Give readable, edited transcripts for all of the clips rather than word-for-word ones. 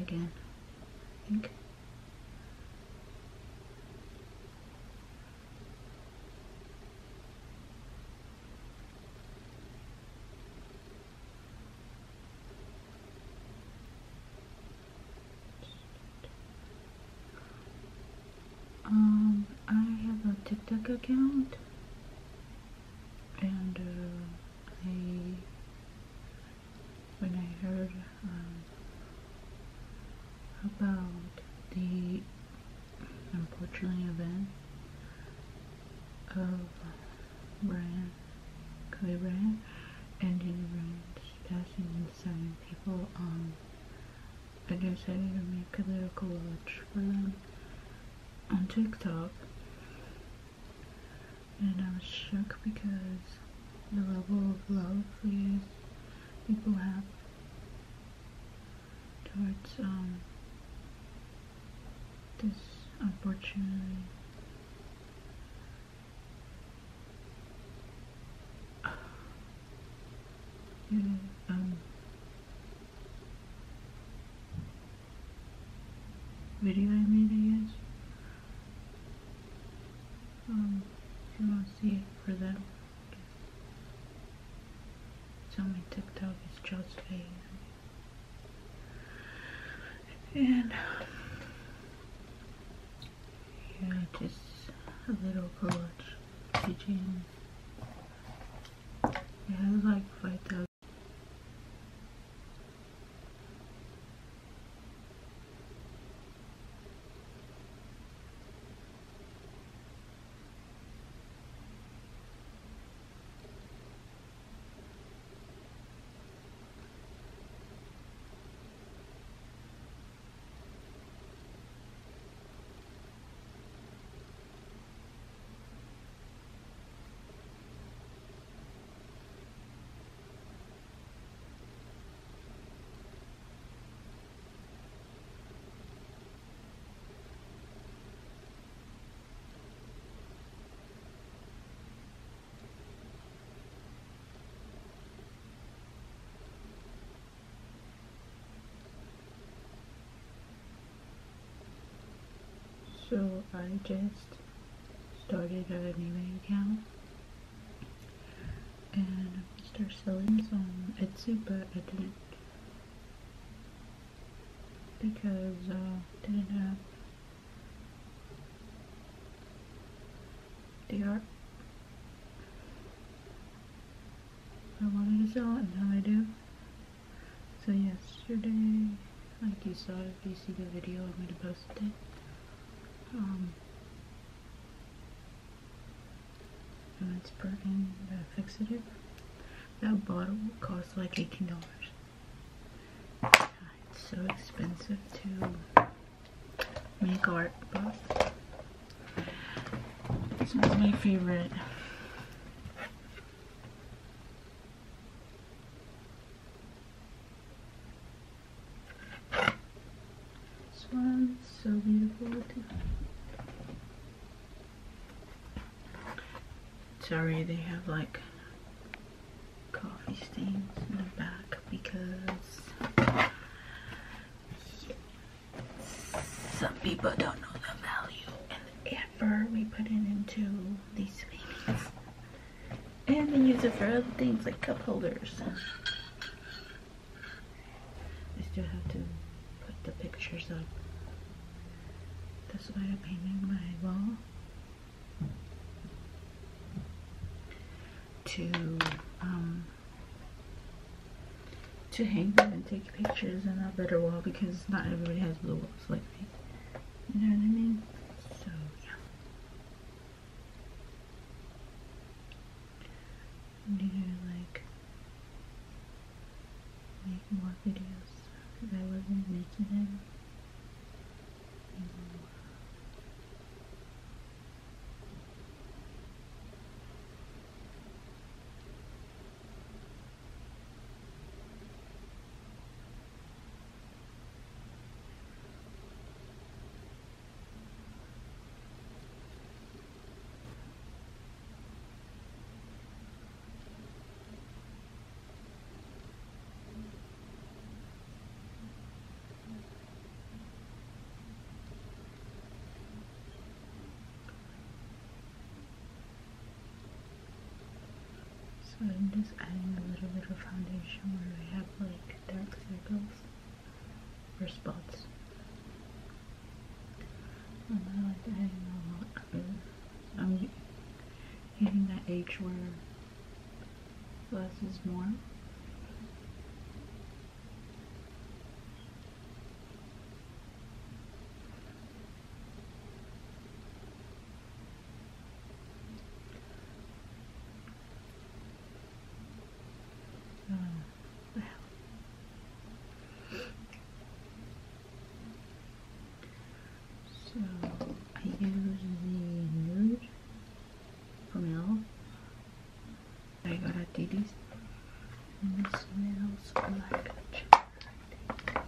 again, I think. I have a TikTok account, and when I heard about the unfortunate event of Kobe Bryant and Gina Bryant's passing and 7 people, I decided to make a little collage for them on TikTok, and I was shocked because the level of love these people have towards this unfortunately video I made, I guess. If you want to see it for them, it's on my TikTok. It's Joe's face, and yeah, just a little collage teaching. It has like 5,000. So I just started an eBay account, and I started selling this on Etsy, but I didn't because didn't have the art I wanted to sell, and now I do. So yesterday, like you saw, if you see the video, I'm gonna post it. And it's Burton Fixative. That bottle costs like $18. It's so expensive to make art, but this one's my favorite. This one's so beautiful too. Sorry, they have like coffee stains in the back because some people don't know the value and the effort we put into these paintings, and they use it for other things like cup holders. I still have to put the pictures up. That's why I painted my wall, to hang them and take pictures in a better wall, because not everybody has blue walls like me. You know what I mean? So yeah. I need to like make more videos because I wasn't making them. So I'm just adding a little bit of foundation where I have like dark circles or spots. And I like adding a lot. I'm hitting that age where less is more. So I use the nude from Elle. I got at Didi's, and it smells like a chocolate.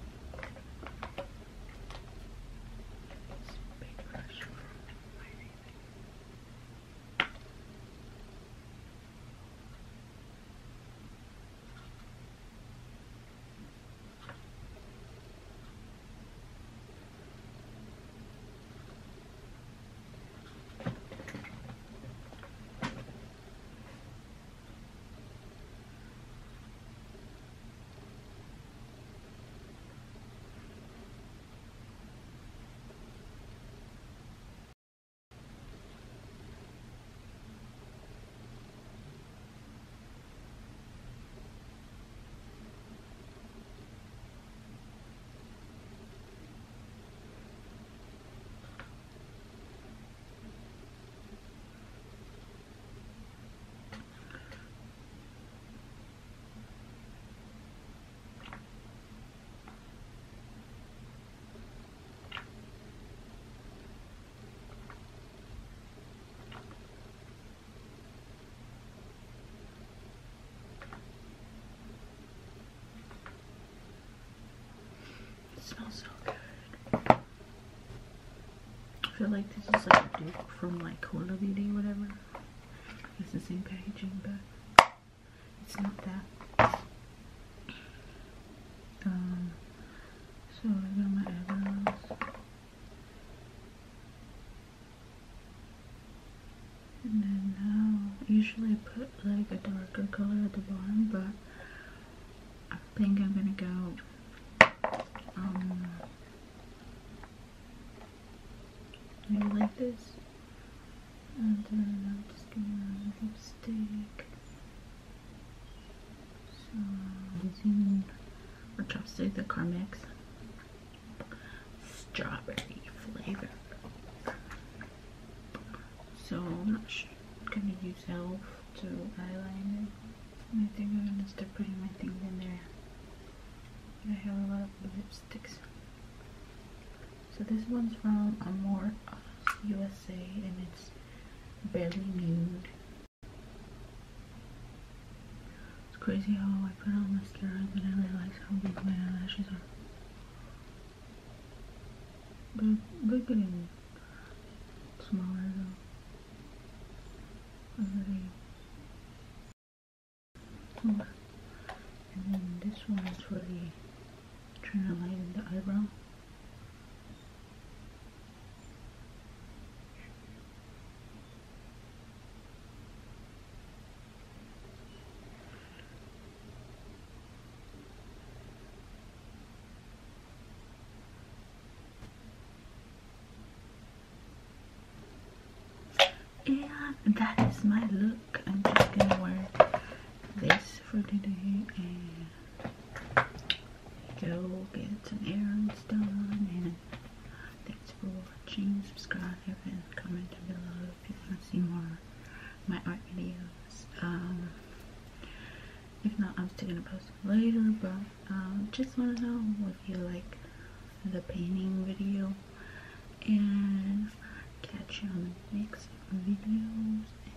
It's a big brush from my baby. It smells so good. I feel like this is like a dupe from like Huda Beauty or whatever. It's the same packaging, but it's not that. So I got my eyebrows. And then now, usually I put like a darker color at the bottom, but I think I'm gonna go maybe like this, and then I'm just gonna lipstick. So I'm using for chopstick the Carmex strawberry flavor. So I'm not sure. I'm gonna use Elf to eyeliner it. I think I'm gonna start putting my things in there. I have a lot of lipsticks. So this one's from Amore USA, and it's Barely Nude. It's crazy how I put on mascara and then I realize how big my eyelashes are. But they're getting smaller though. Already. And then this one is for the trying to lighten the eyebrow. And that is my look. I'm just gonna wear this for today and go get some errands done. And thanks for watching. Subscribe and comment down below if you want to see more my art videos. If not, I'm still gonna post them later, but just want to know if you like the painting video, and catch you on the next videos.